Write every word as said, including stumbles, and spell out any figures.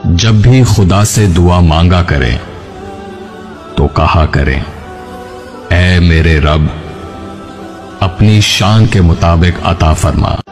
जब भी खुदा से दुआ मांगा करें तो कहा करें, ऐ मेरे रब, अपनी शान के मुताबिक अता फरमा।